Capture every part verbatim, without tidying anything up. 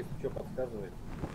Совесть что подсказывает?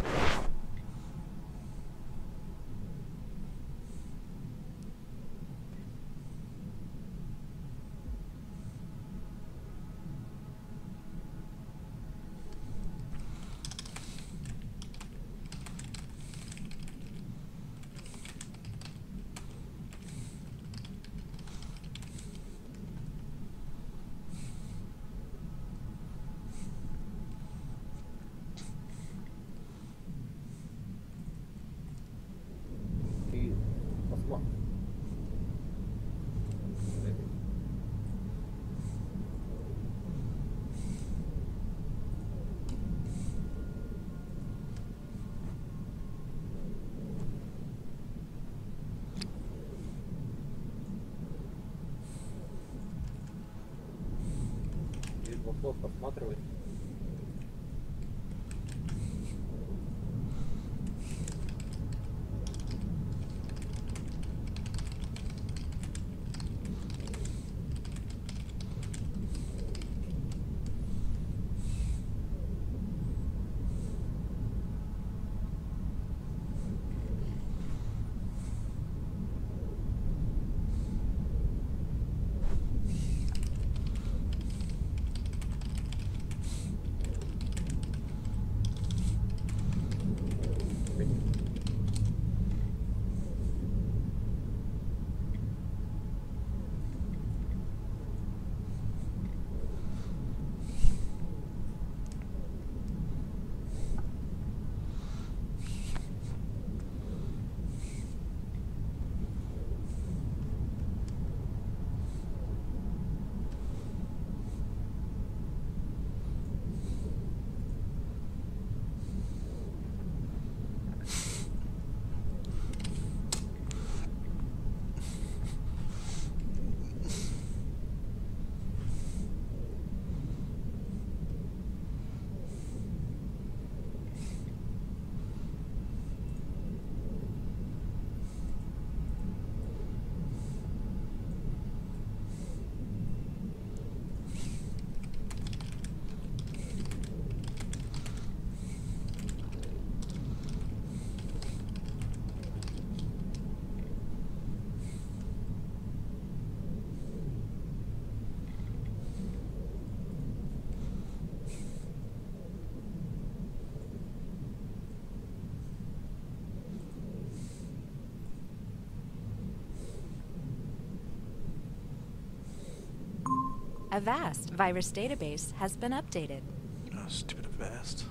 Вопрос посматривает. A vast virus database has been updated. Oh, stupid vast.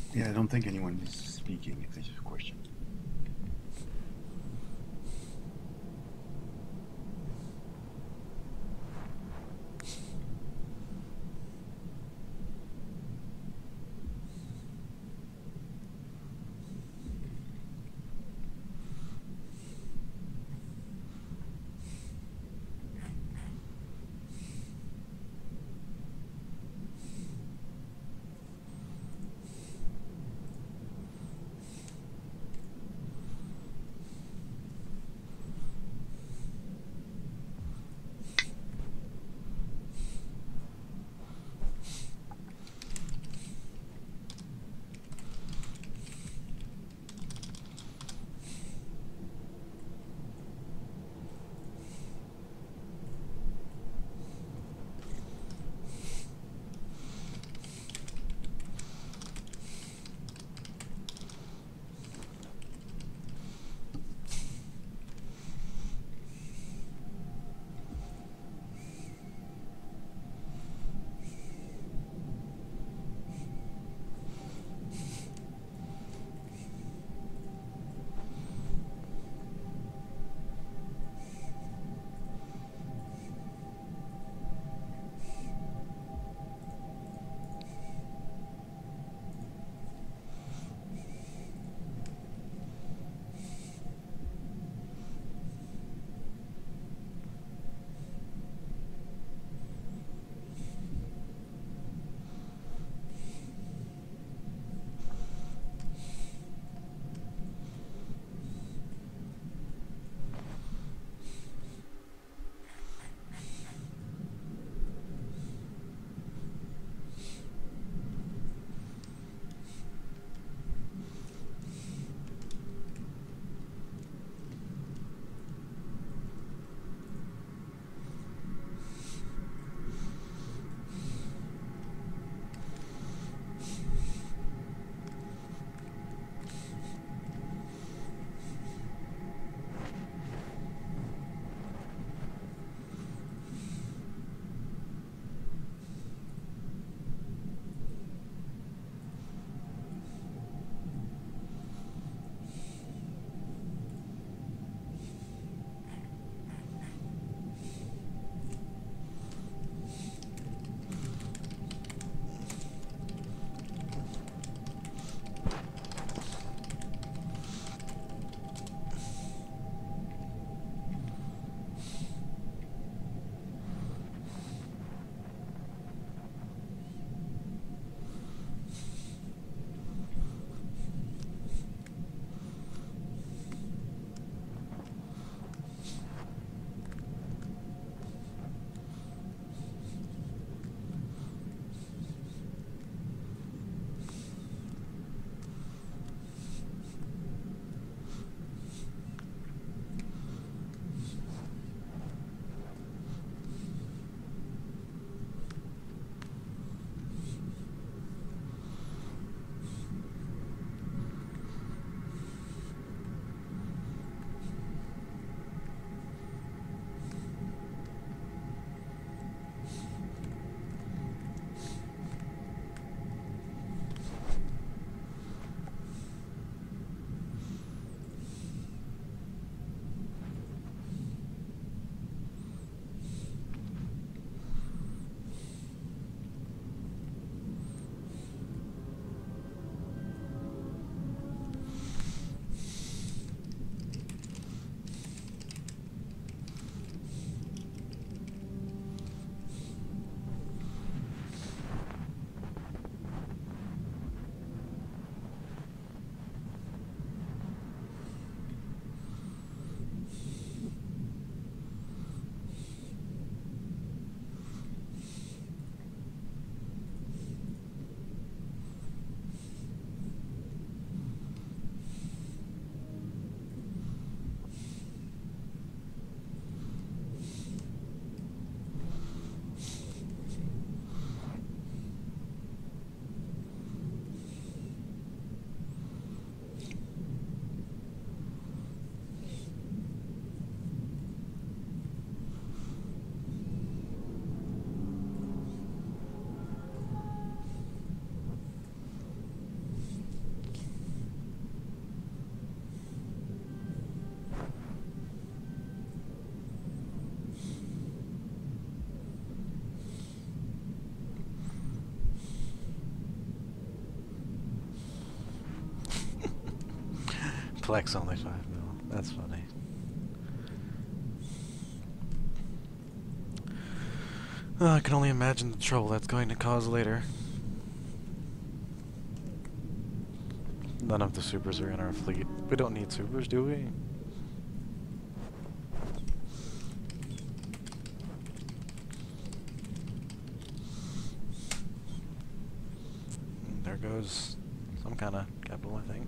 Yeah, I don't think anyone is speaking if there's a question. collects only five mil. That's funny. Oh, I can only imagine the trouble that's going to cause later. None of the supers are in our fleet. We don't need supers, do we? And there goes some kind of capital, I think.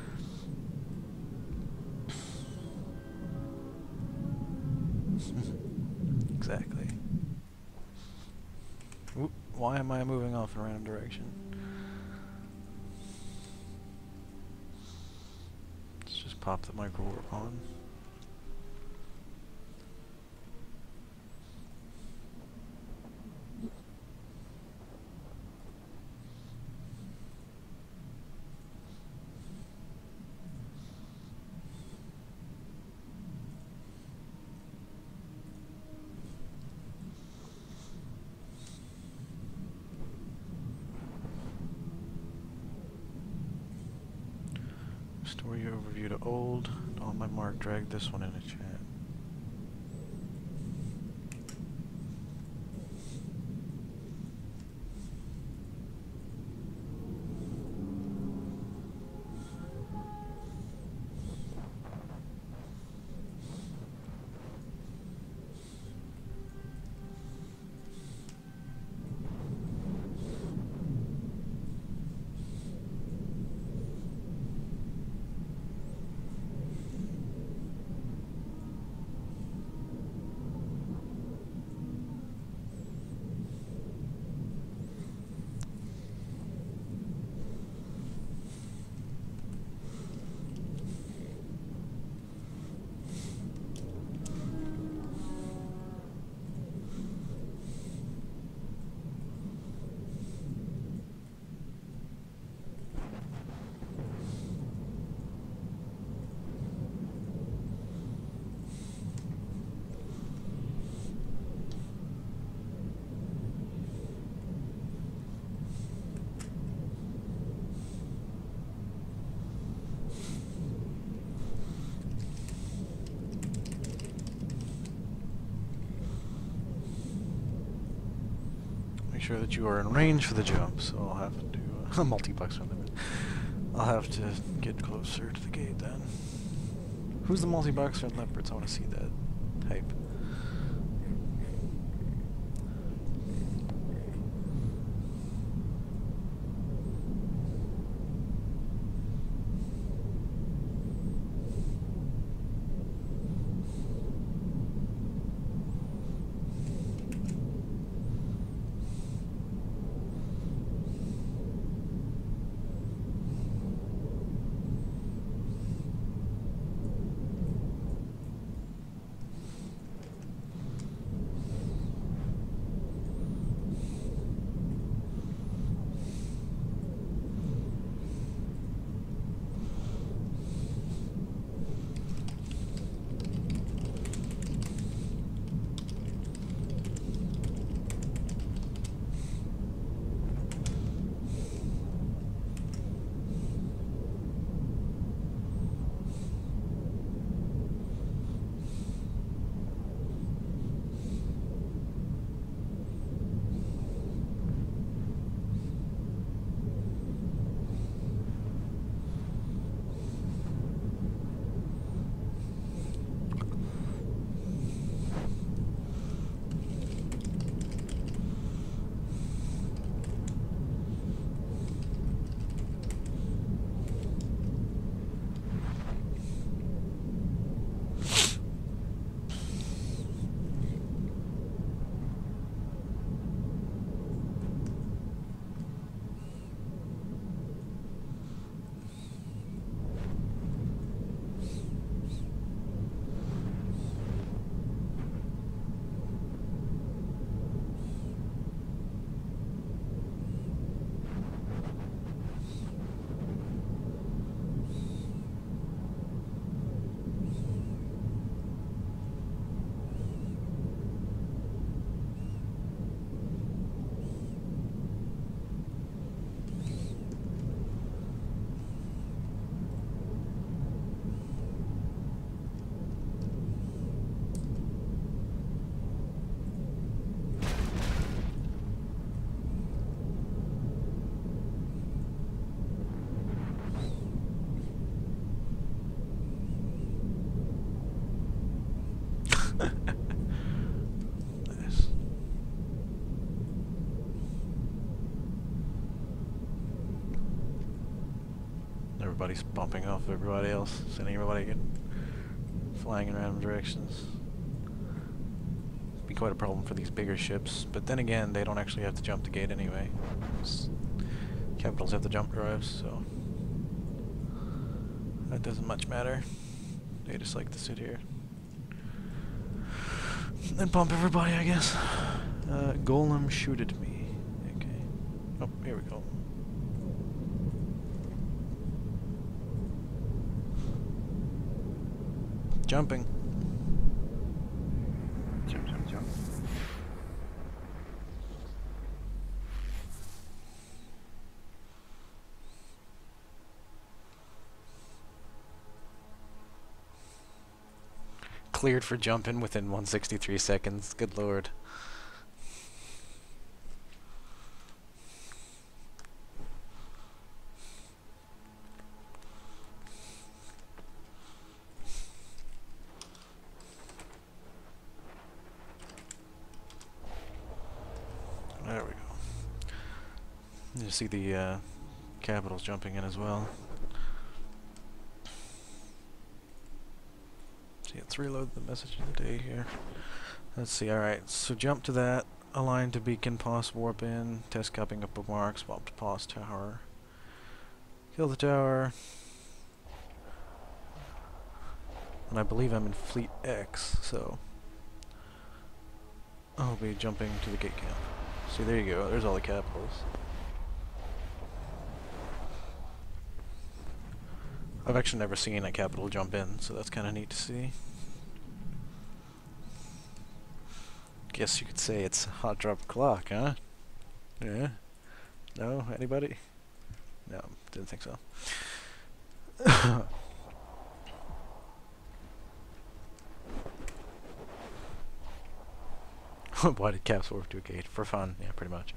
Exactly. Oop, why am I moving off in a random direction? Let's just pop the micro warp on. Story overview to old. On my mark, drag this one in a chat. Make sure that you are in range for the jump, so I'll have to do a multi-box for them. I'll have to get closer to the gate then. Who's the multi-boxer in Leopards? I want to see that type. everybody's bumping off everybody else, sending everybody get flying in random directions. It'd be quite a problem for these bigger ships, but then again, they don't actually have to jump the gate anyway. It's capitals have the jump drives, so that doesn't much matter. They just like to sit here and bump everybody, I guess. Uh, Golem, shoot at me. Okay. Oh, here we go. Jumping. Jump, jump, jump. Cleared for jumping within one hundred sixty-three seconds. Good lord. There we go. You see the uh, capitals jumping in as well. See, let's reload the message of the day here. Let's see, alright, so jump to that, align to beacon, pause warp in, test copying of bookmark, swap to pause tower, kill the tower, and I believe I'm in Fleet X, so I'll be jumping to the gate camp. See, there you go, there's all the capitals. I've actually never seen a capital jump in, so that's kind of neat to see. Guess you could say it's hot drop clock, huh? Yeah? No? Anybody? No, didn't think so. Why did Caps warp to a gate? For fun, yeah, pretty much.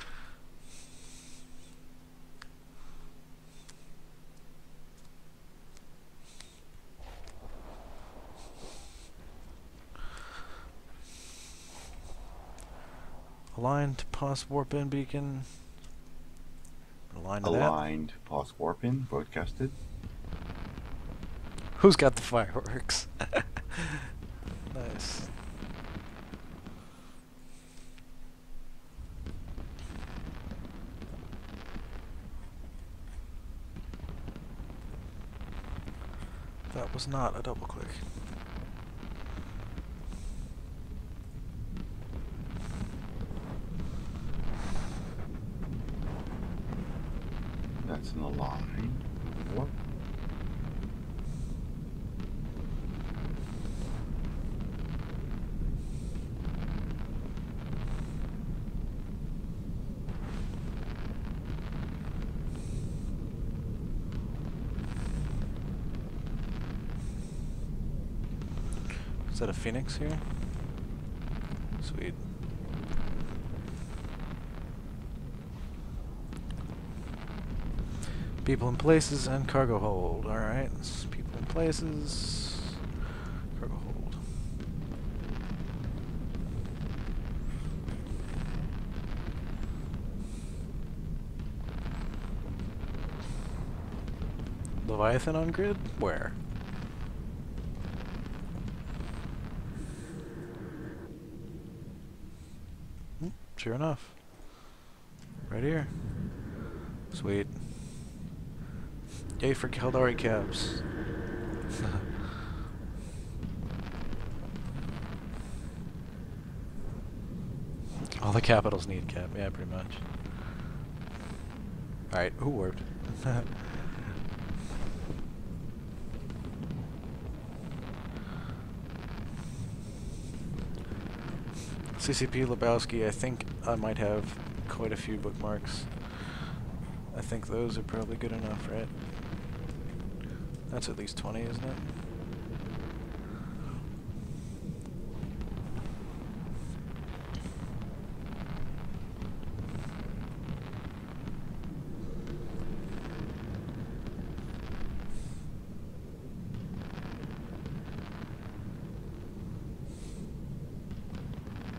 Aligned, pause warp in beacon. Aligned to that. Aligned, pause warp in, broadcasted. Who's got the fireworks? Nice. That was not a double click. That's an align. Warp. Is that a Phoenix here? Sweet. People in places and cargo hold. Alright, people in places, cargo hold. Leviathan on grid? Where? Hmm, sure enough. Right here. Sweet. Yay for Kaldari caps. All the capitals need cap, yeah, pretty much. Alright, who warped? C C P Lebowski, I think I might have quite a few bookmarks. I think those are probably good enough, right? That's at least twenty, isn't it?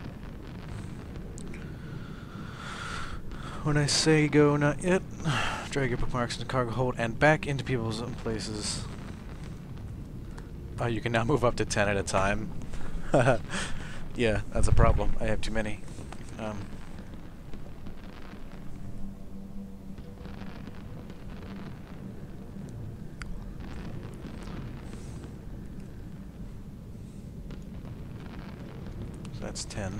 When I say go, not yet. drag your bookmarks into cargo hold and back into people's own places. Oh, you can now move up to ten at a time. Yeah, that's a problem. I have too many. Um, so that's ten.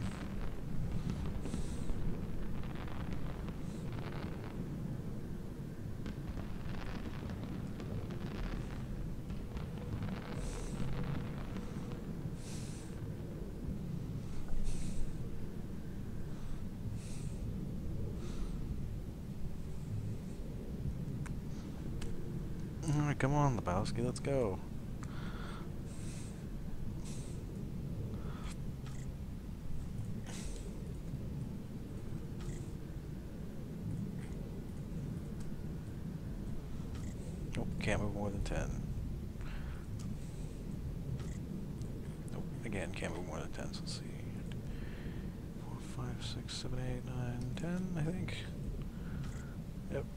Alright, come on, Lebowski, let's go. Nope, can't move more than ten. Nope, again, can't move more than ten, so let's see. four, five, six, seven, eight, nine, ten, I think. Yep.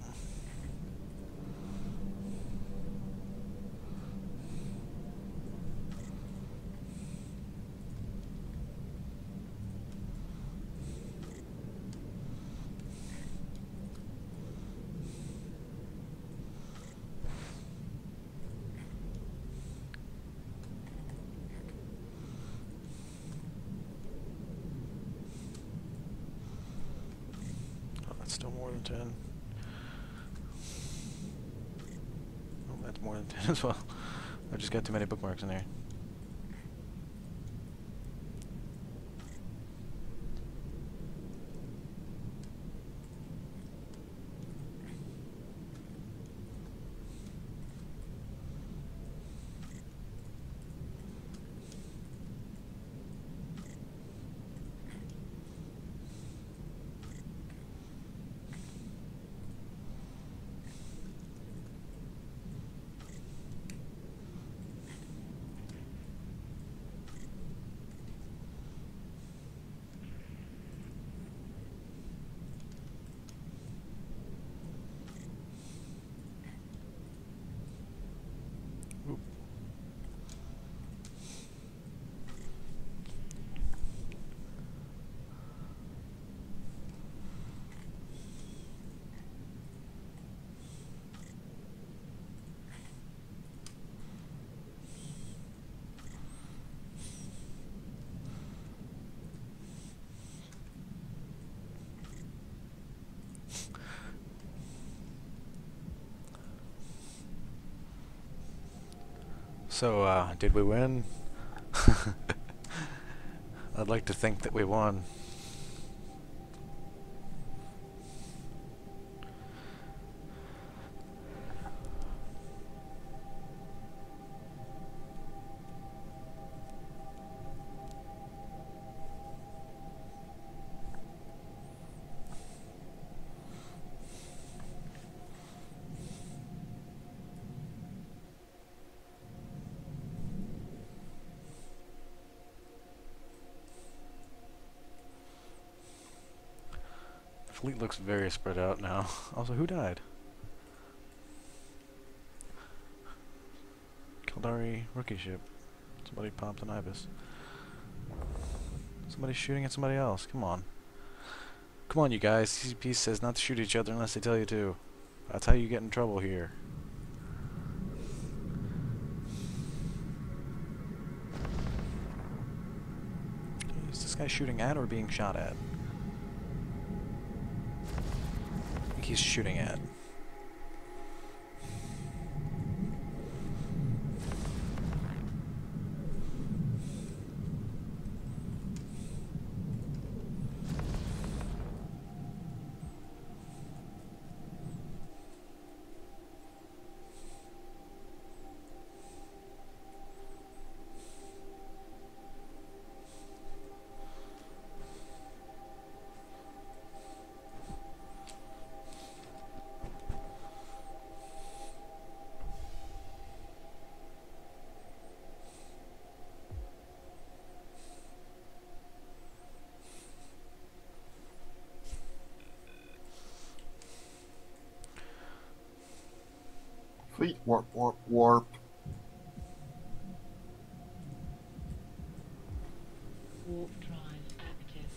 Still more than ten. Oh, that's more than ten as well. I've just got too many bookmarks in there. Oop. So, uh, did we win? I'd like to think that we won. Fleet looks very spread out now. Also, who died? Kildari rookie ship. Somebody popped an ibis. Somebody's shooting at somebody else. Come on. Come on, you guys. C C P says not to shoot each other unless they tell you to. That's how you get in trouble here. Is this guy shooting at or being shot at? I think he's shooting at. Fleet warp, warp, warp. Warp drive active.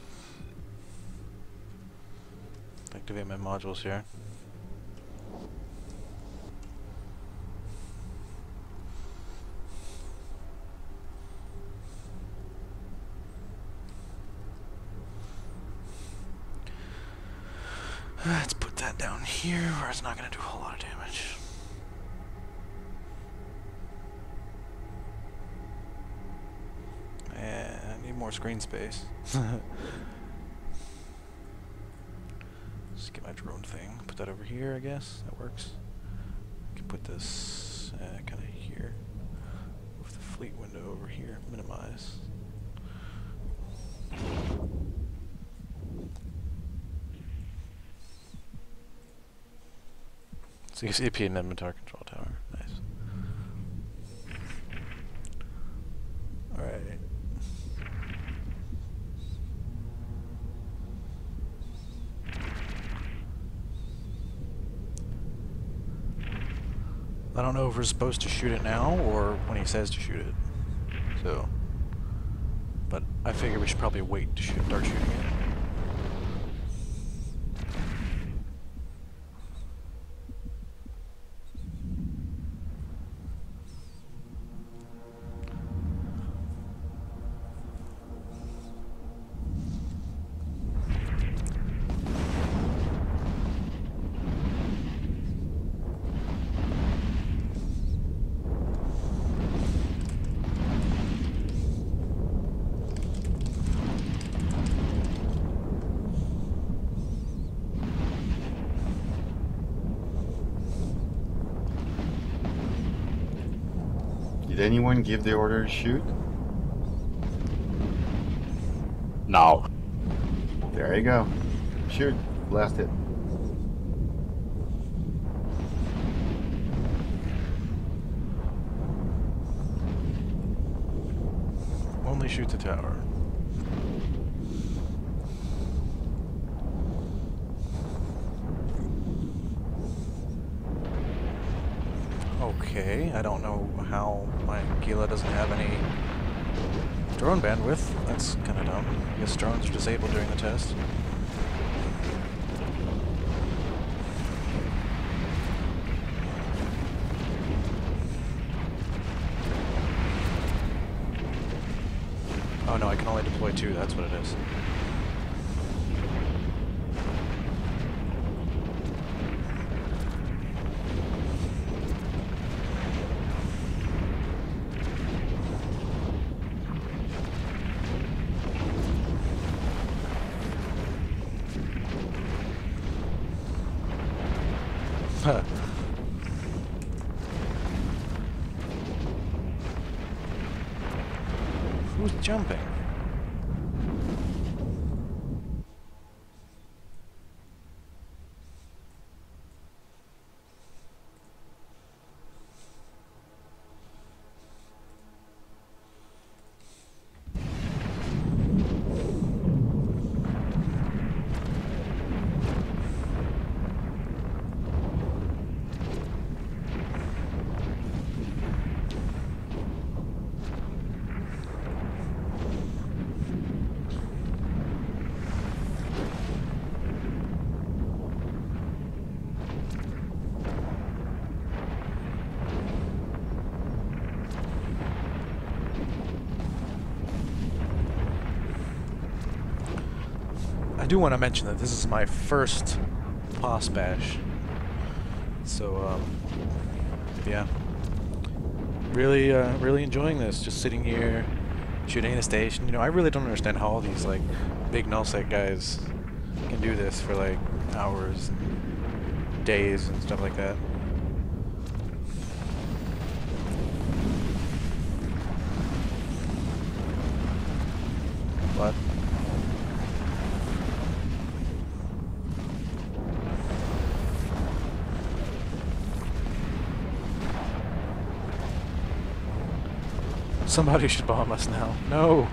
Activate my modules here. Let's put that down here where it's not going to do a whole lot of damage. And I need more screen space. Just get my drone thing. Put that over here, I guess. That works. I can put this uh, kind of here. Move the fleet window over here. Minimize. So you see A P and inventory control tower. Nice. Alright. I don't know if we're supposed to shoot it now or when he says to shoot it. So, but I figure we should probably wait to shoot, start shooting it. Did anyone give the order to shoot? No. There you go. Shoot. Blast it. Only shoot the tower. Okay, I don't know how my Gila doesn't have any drone bandwidth. That's kind of dumb. I guess drones are disabled during the test. Oh no, I can only deploy two, that's what it is. Huh. Who's jumping? I do want to mention that this is my first boss bash, so um, yeah, really, uh, really enjoying this. Just sitting here, shooting at a station. You know, I really don't understand how all these like big nullsec guys can do this for like hours and days and stuff like that. But somebody should bomb us now. No!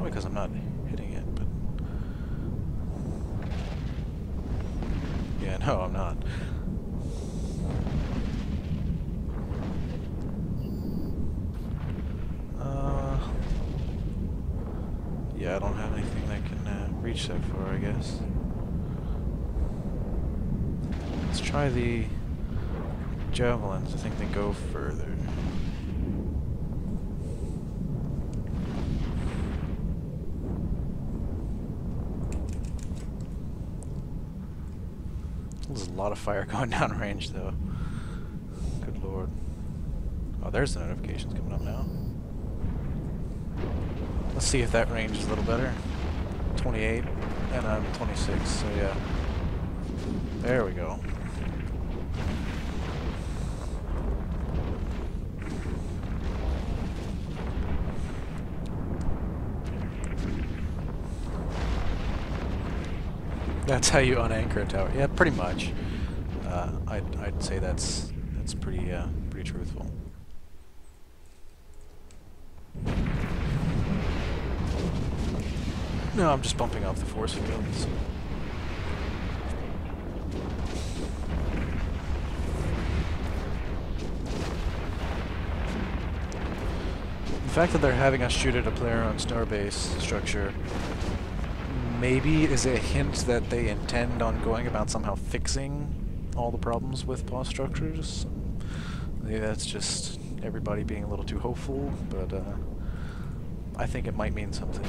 Probably because I'm not hitting it, but... Yeah, no, I'm not. Uh... Yeah, I don't have anything that can uh, reach that far, I guess. Let's try the javelins. I think they go further. There's a lot of fire going down range, though. Good lord. Oh, there's the notifications coming up now. Let's see if that range is a little better. twenty-eight, and I'm twenty-six, so yeah. There we go. That's how you unanchor a tower. Yeah, pretty much. Uh, I'd I'd say that's that's pretty uh, pretty truthful. No, I'm just bumping off the force fields. The fact that they're having us shoot at a player-owned starbase structure maybe is a hint that they intend on going about somehow fixing all the problems with boss structures. Maybe that's just everybody being a little too hopeful, but uh, I think it might mean something.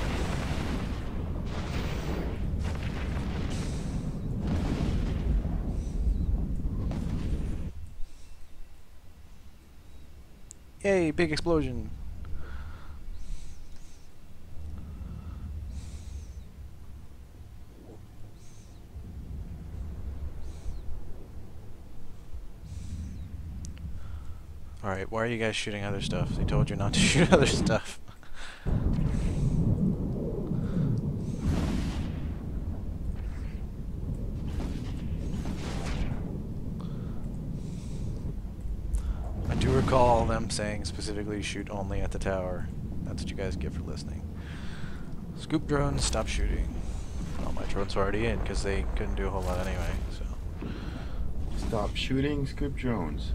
Yay, big explosion! Alright, why are you guys shooting other stuff? They told you not to shoot other stuff. I do recall them saying specifically shoot only at the tower. That's what you guys get for listening. Scoop drones, stop shooting. Well, my drones were already in because they couldn't do a whole lot anyway, so... Stop shooting scoop drones.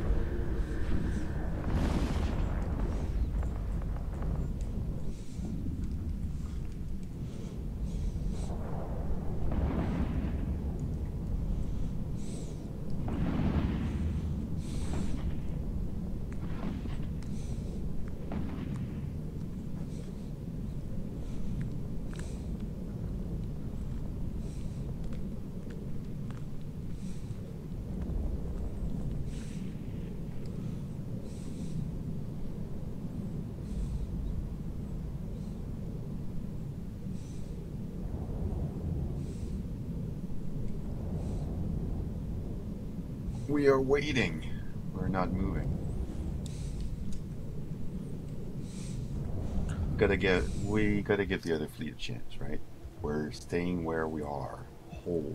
We are waiting. We're not moving. Gotta get. We gotta give the other fleet a chance, right? We're staying where we are. Hold.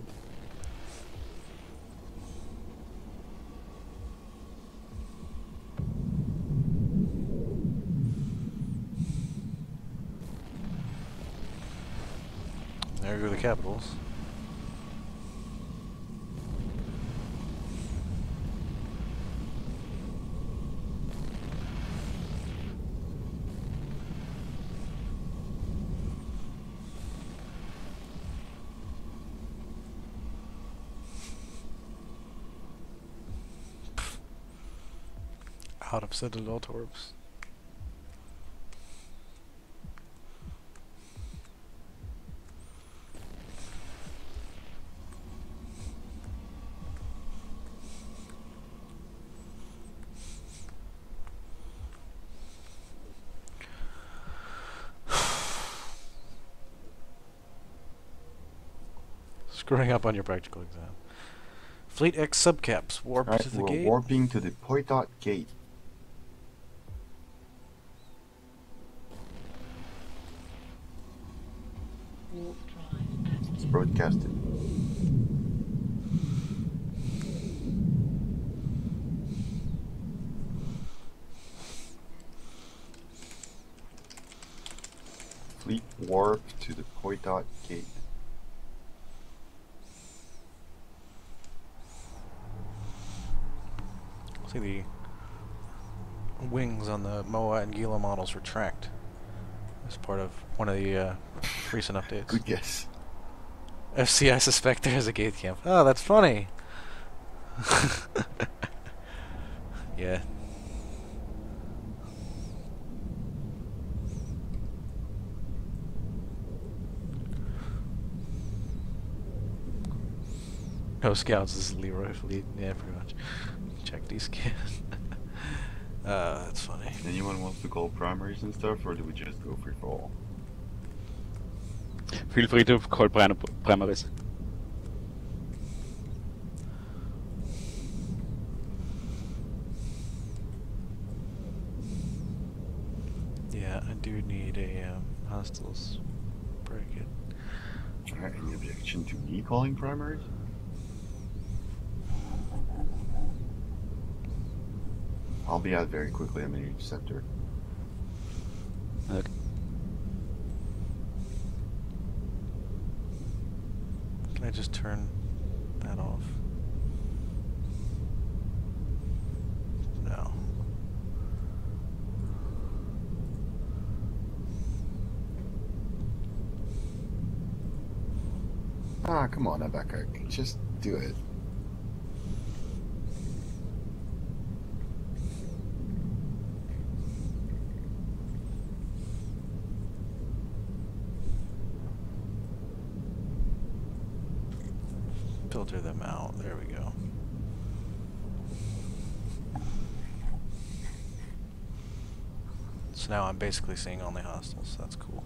There go the capitals. Out of Citadel torps. Screwing up on your practical exam. Fleet X subcaps warp Right, to the we're gate. warping to the Poitot gate. Warp drive active. It's broadcasted. Fleet warp to the Koi Dot gate. See, the wings on the M O A and Gila models retract as part of one of the uh, recent updates. Good guess. F C, I suspect there's a gate camp. Oh, that's funny. Yeah. No scouts, this is Leroy Fleet. Yeah, pretty much. Check these kids. Uh, that's funny. Anyone wants to call primaries and stuff, or do we just go free for all? Feel free to call prim primaries. Yeah, I do need a um, hostiles bracket. Alright, any objection to me calling primaries? I'll be out very quickly. I'm in each sector. Okay. Can I just turn that off? No. Ah, come on, Abeka. Just do it. Filter them out. There we go. So now I'm basically seeing only hostiles. That's cool.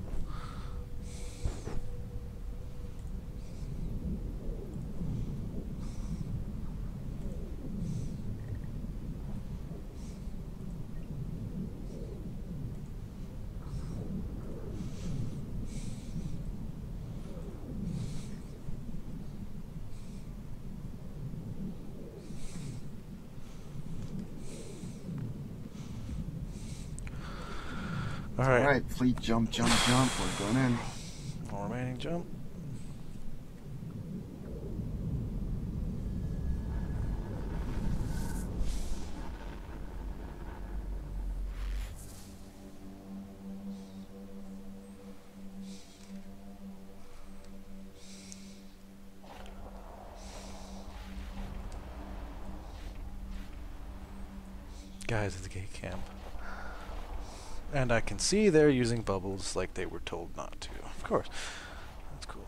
Alright. Alright, fleet jump, jump, jump. We're going in. All remaining jump. Guys at the gate camp. And I can see they're using bubbles like they were told not to. Of course. That's cool.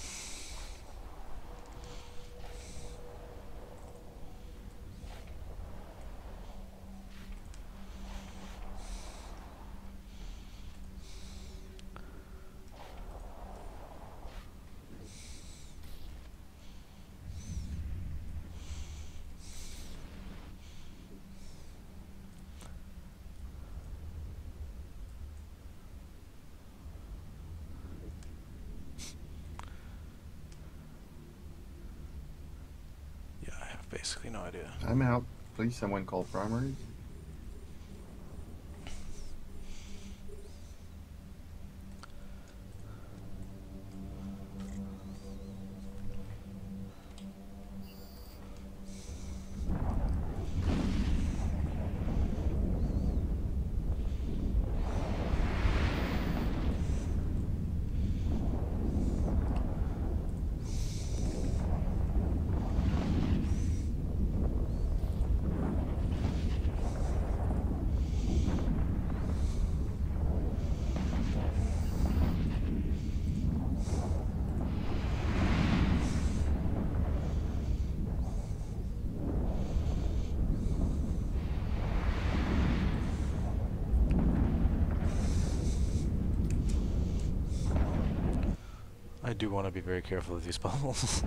Basically no idea. I'm out. Please, someone call primaries. I do want to be very careful with these bubbles.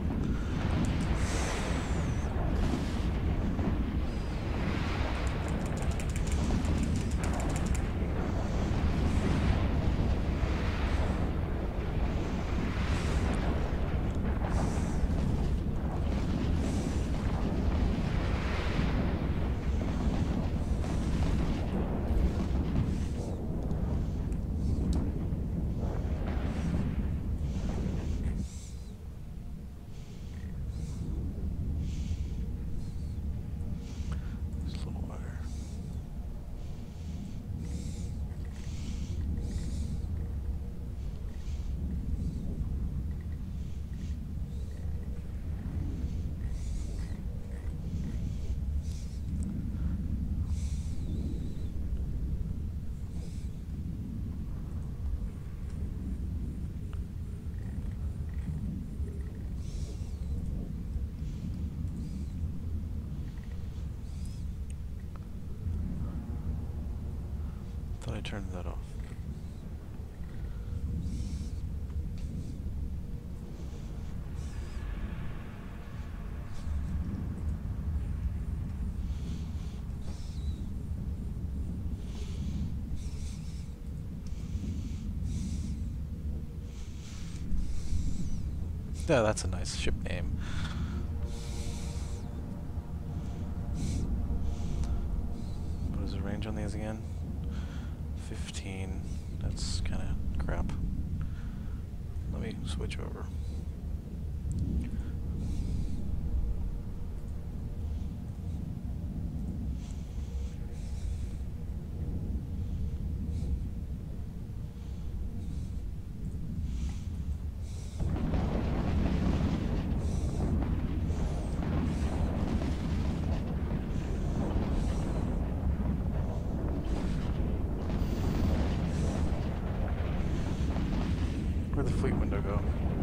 thought I turned that off. Yeah, that's a nice ship name. What is the range on these again? fifteen. That's kind of crap. Let me switch over. Where'd the fleet window go?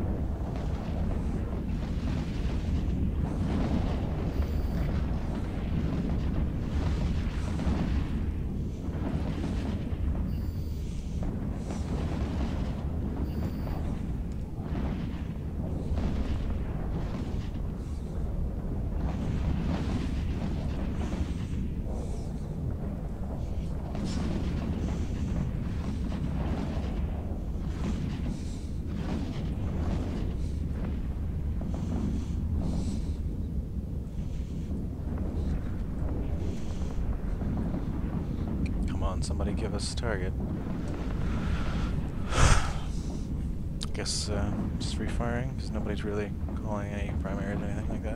Somebody give us a target. Guess uh, just refiring, because nobody's really calling any primaries or anything like that.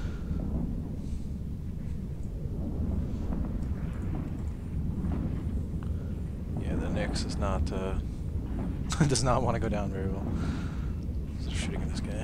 Yeah, the Nyx is not uh, does not want to go down very well. So they're shooting at this guy.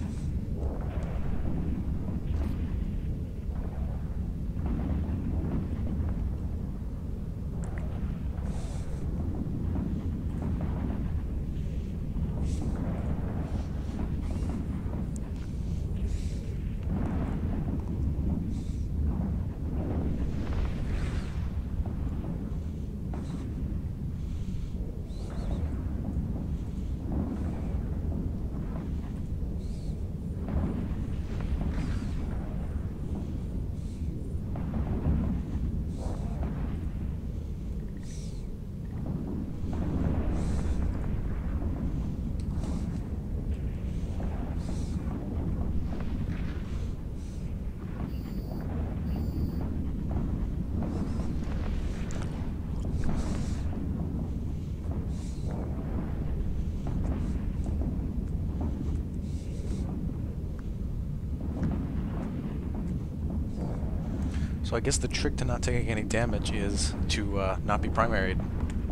So I guess the trick to not taking any damage is to uh, not be primaried.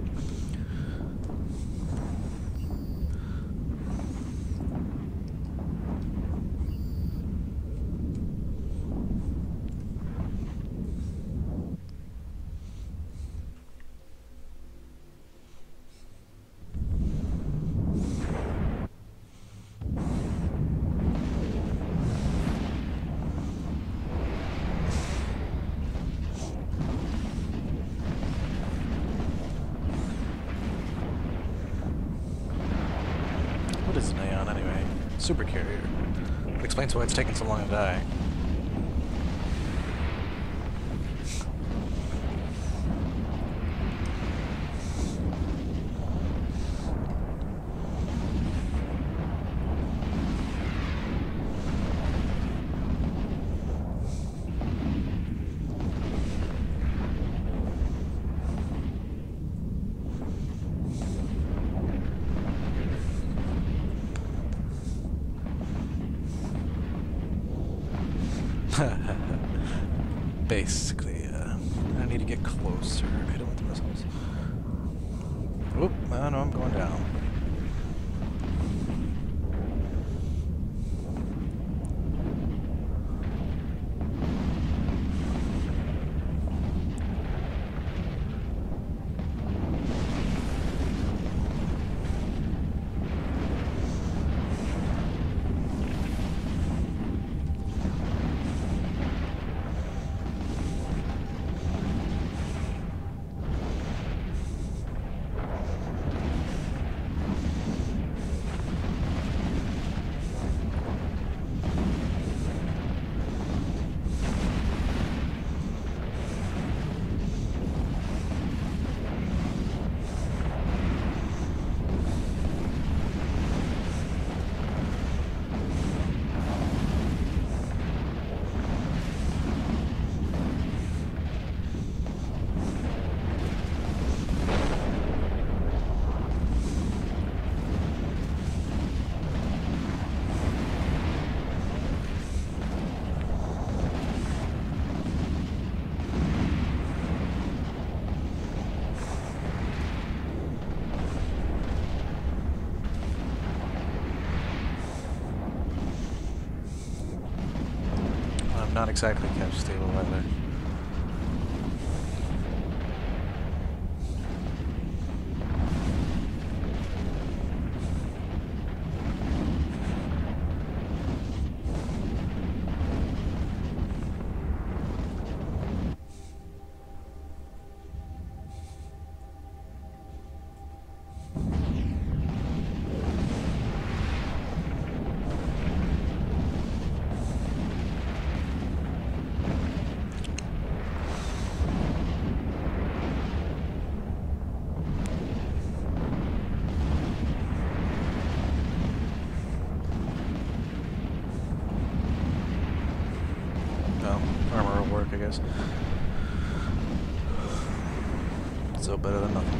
What is an Aeon anyway? Super carrier. It explains why it's taken so long to die. Basically, uh, I need to get closer. I don't want the missiles. Oop, I know I'm going down. not exactly kept stable either. Armor will work, I guess. So better than nothing.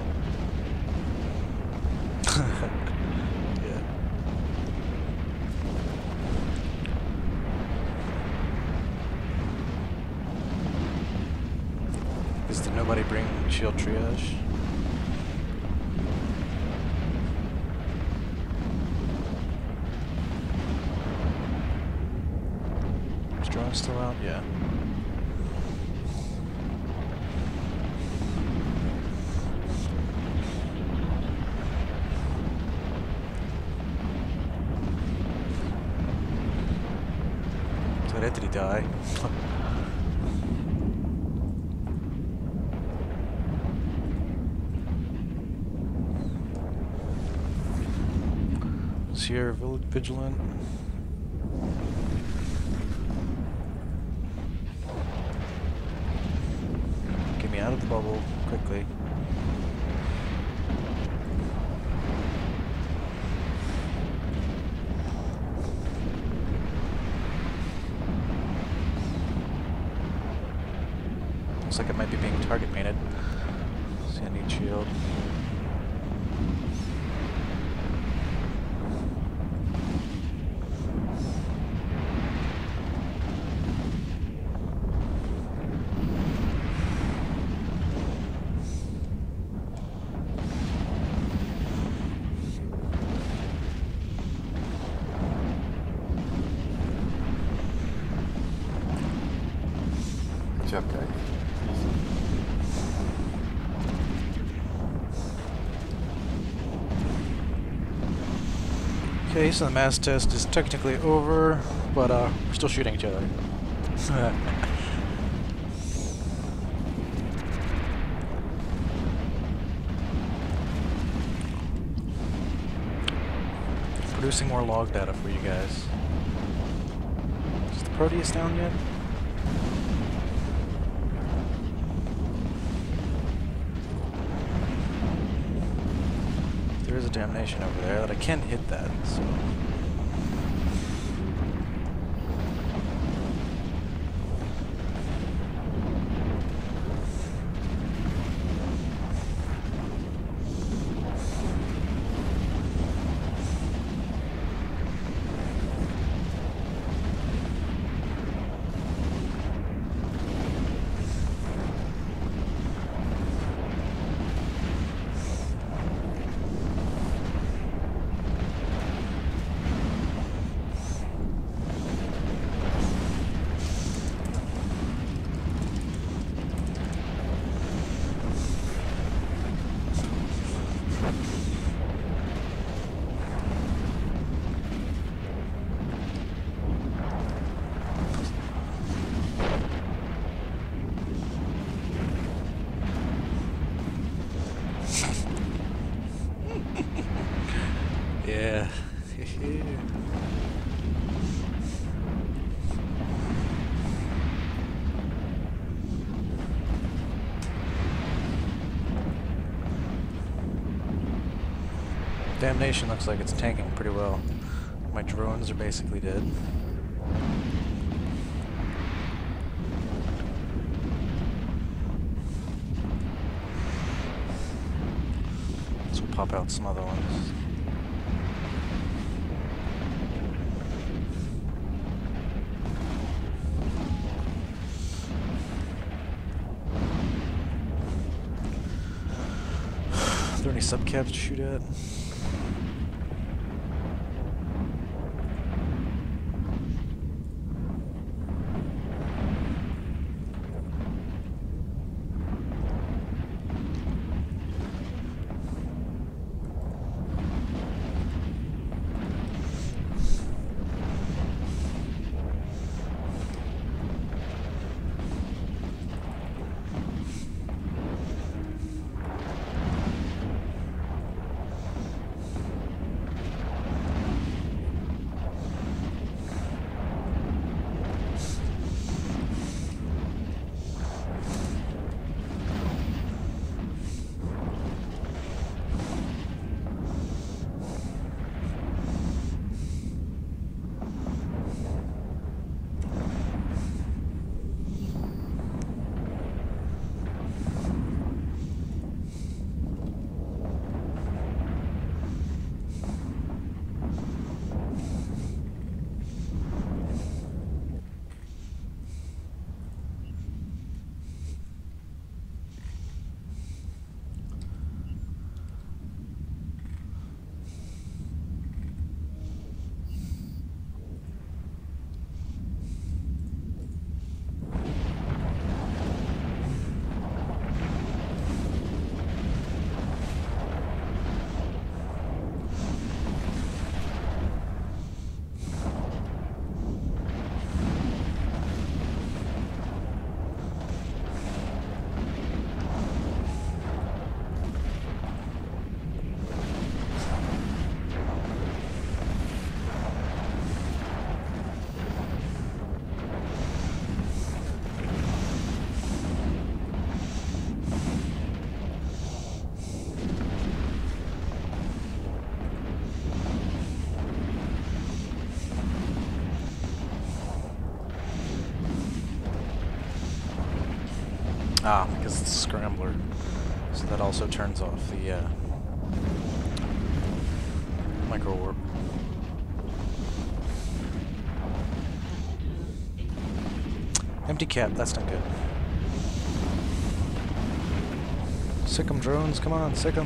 So. Yeah. Is did nobody bring shield triage? Is drone still out? Yeah. Did he die? Is here vigilant? Get me out of the bubble quickly. Looks like it might be being target painted. See, I need shield. Good job, guys. Okay, so the mass test is technically over, but uh, we're still shooting each other. Producing more log data for you guys. Is the Proteus down yet? There is a damnation over there that I can't hit that, so... Yeah. Damnation looks like it's tanking pretty well. My drones are basically dead. So we'll pop out some other ones. Are there any subcabs to shoot at? Ah, because it's a scrambler. So that also turns off the uh, micro warp. Empty cap, that's not good. Sick 'em drones, come on, sick 'em.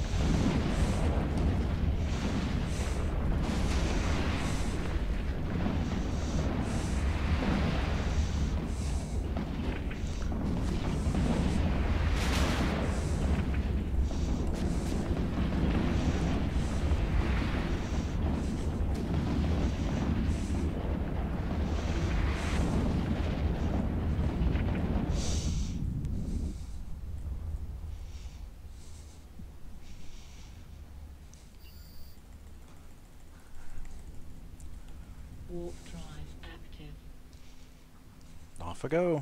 Warp drive active. Off I go.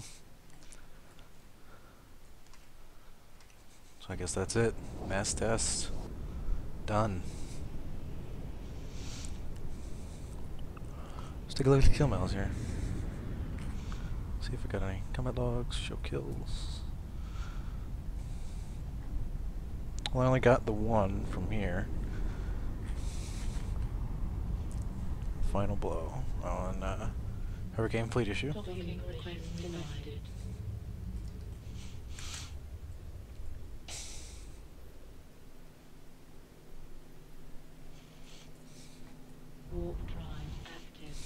So I guess that's it. Mass test. Done. Let's take a look at the kill miles here. See if we got any combat logs, show kills. Well, I only got the one from here. Final blow on uh, Hurricane Fleet issue. Docking request denied. Warp drive active.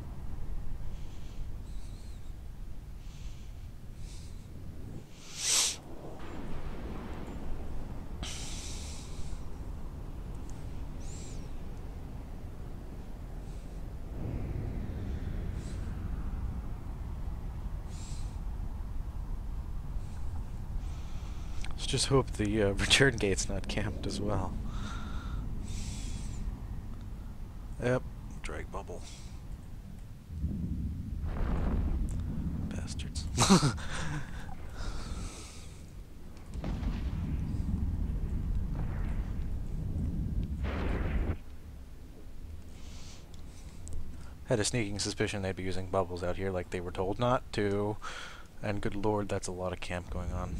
Let's just hope the uh, return gate's not camped as well. Yep, drag bubble. Bastards. Had a sneaking suspicion they'd be using bubbles out here like they were told not to. And good lord, that's a lot of camp going on.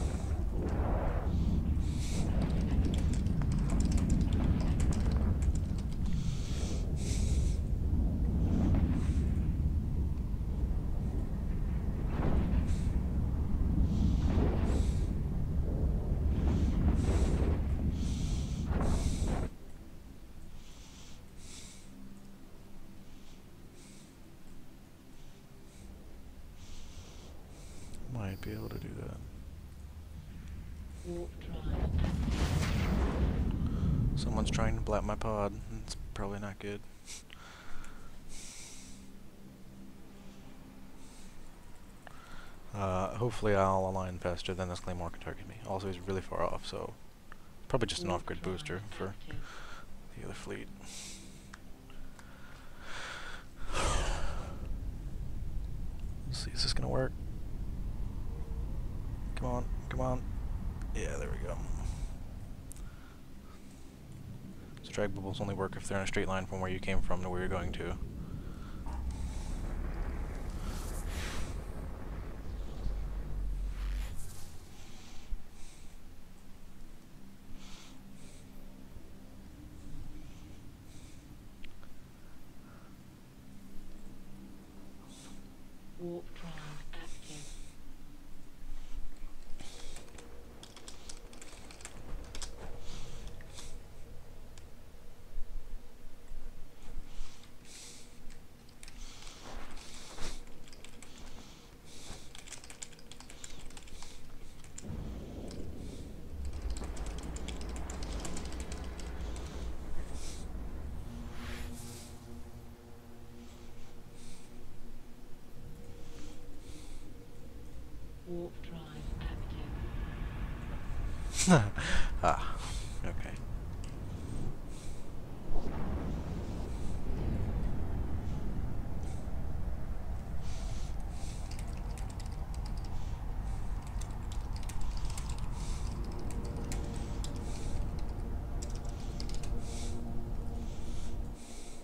Might be able to do that. Warp drive. Someone's trying to blap my pod. It's probably not good. Uh, hopefully I'll align faster than this Claymore can target me. Also, he's really far off, so probably just an Warp off-grid drive booster for active. the other fleet. Let's see, is this gonna work? Come on, come on. Yeah, there we go. So drag bubbles only work if they're in a straight line from where you came from to where you're going to. Warp drive active. Warp drive active. Ah, okay.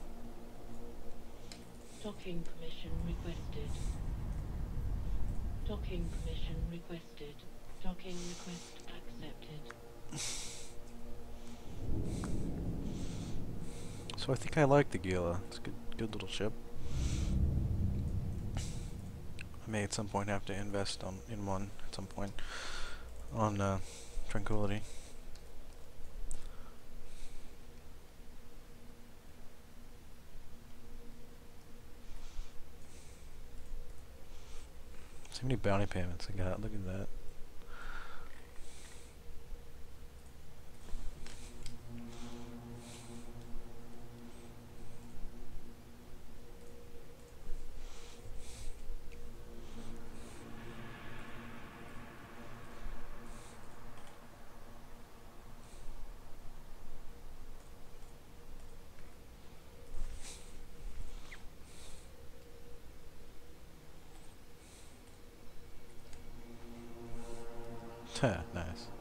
Docking permission requested. Docking permission requested. Docking request accepted. So I think I like the Gila. It's a good, good little ship. I may at some point have to invest on in one at some point on uh, Tranquility. So many bounty payments I got. Look at that. Nice.